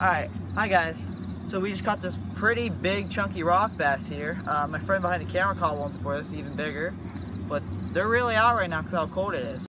Alright, hi guys. So we just caught this pretty big chunky rock bass here. My friend behind the camera caught one before this, even bigger. But they're really out right now because how cold it is.